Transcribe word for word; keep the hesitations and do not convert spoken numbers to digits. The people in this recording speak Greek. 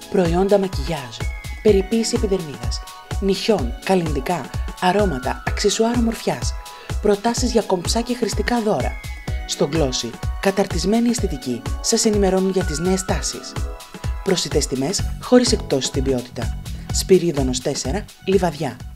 προϊόντα μακιγιάζ, περιποίηση επιδερμίδας, νυχιών, καλλυντικά, αρώματα, αξεσουάρ ομορφιάς, προτάσεις για κομψά και χρηστικά δώρα. Στο Glossy, καταρτισμένη αισθητική, σας ενημερώνουν για τις νέες τάσεις. Προσιτές τιμές, χωρίς εκπτώσεις στην ποιότητα. Σπυρίδωνος τέσσερα, Λιβαδιά.